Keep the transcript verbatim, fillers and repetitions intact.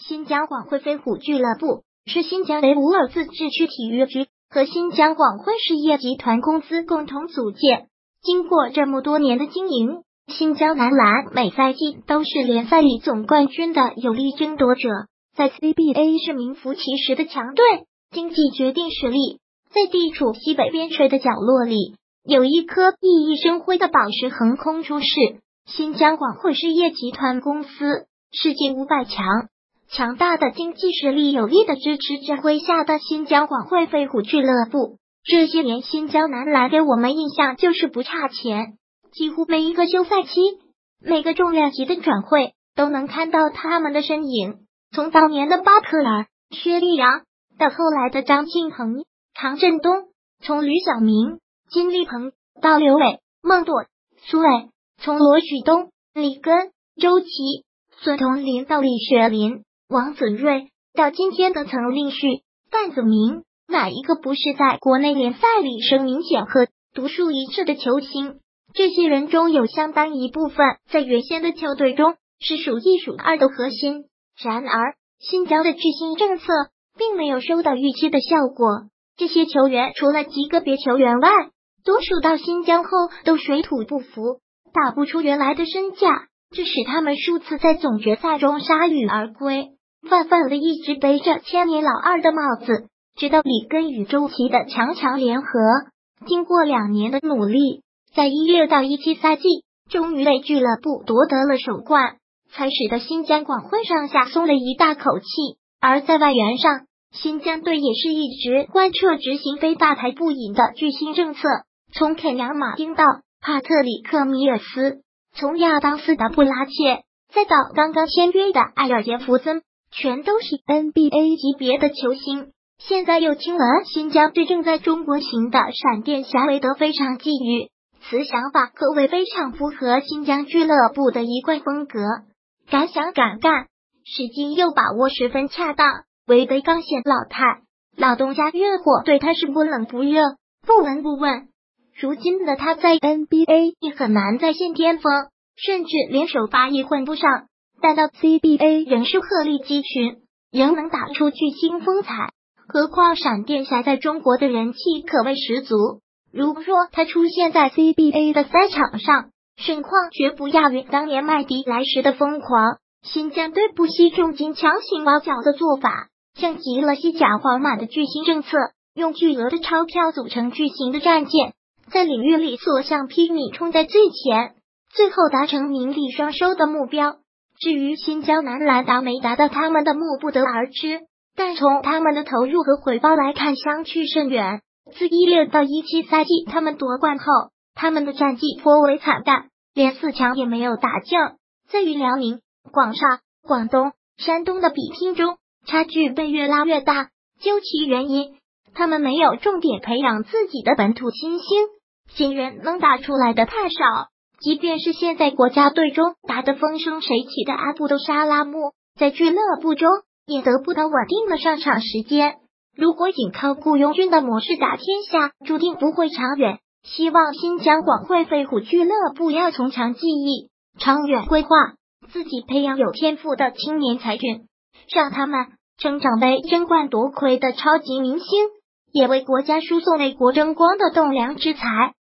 新疆广汇飞虎俱乐部是新疆维吾尔自治区体育局和新疆广汇实业集团公司共同组建。经过这么多年的经营，新疆男篮每赛季都是联赛里总冠军的有力争夺者，在 C B A 是名副其实的强队，经济决定实力。在地处西北边陲的角落里，有一颗熠熠生辉的宝石横空出世。新疆广汇实业集团公司，世界五百强，强大的经济实力有力的支持着麾下的新疆广汇飞虎俱乐部。这些年，新疆男篮给我们印象就是不差钱，几乎每一个休赛期，每个重量级的转会都能看到他们的身影。从当年的巴特尔、薛立阳，到后来的张庆鹏、唐振东，从吕晓明、金立鹏到刘伟、孟铎、苏伟，从罗旭东、李根、周琦、孙彤林到李雪林、王子睿，到今天的曾令旭、范子铭，哪一个不是在国内联赛里声名显赫、独树一帜的球星？这些人中有相当一部分在原先的球队中是数一数二的核心。然而，新疆的巨星政策并没有收到预期的效果。这些球员除了极个别球员外，多数到新疆后都水土不服，打不出原来的身价，这使他们数次在总决赛中铩羽而归，泛泛的一直背着千年老二的帽子。直到里根与周琦的强强联合，经过两年的努力，在一六到一七赛季终于为俱乐部夺得了首冠，才使得新疆广汇上下松了一大口气。而在外援上，新疆队也是一直贯彻执行非大牌不引的巨星政策，从肯扬马丁到帕特里克米尔斯，从亚当斯达布拉切，再到刚刚签约的埃尔杰弗森，全都是 N B A 级别的球星。现在又听闻新疆队正在中国行的闪电侠韦德非常觊觎，此想法可谓非常符合新疆俱乐部的一贯风格。敢想敢干，时机又把握十分恰当。韦德刚显老态，老东家热火对他是不冷不热，不闻不问。如今的他在 N B A 也很难再现巅峰，甚至连首发也混不上，但到 C B A 仍是鹤立鸡群，仍能打出巨星风采。何况闪电侠在中国的人气可谓十足，如果说他出现在 C B A 的赛场上，盛况绝不亚于当年麦迪来时的疯狂。新疆队不惜重金强行挖角的做法，像极了西甲皇马的巨星政策，用巨额的钞票组成巨型的战舰，在领域里所向披靡，冲在最前，最后达成名利双收的目标。至于新疆男篮达没达到他们的目，不得而知，但从他们的投入和回报来看，相去甚远。自一六到一七赛季他们夺冠后，他们的战绩颇为惨淡，连四强也没有打进，在与辽宁、广厦、广东、山东的比拼中，差距被越拉越大。究其原因，他们没有重点培养自己的本土新星，新人能打出来的太少。即便是现在国家队中打得风生水起的阿布都沙拉木，在俱乐部中也得不到稳定的上场时间。如果仅靠雇佣军的模式打天下，注定不会长远。希望新疆广汇飞虎俱乐部要从长计议，长远规划，自己培养有天赋的青年才俊，让他们成长为争冠夺魁的超级明星，也为国家输送为国争光的栋梁之才。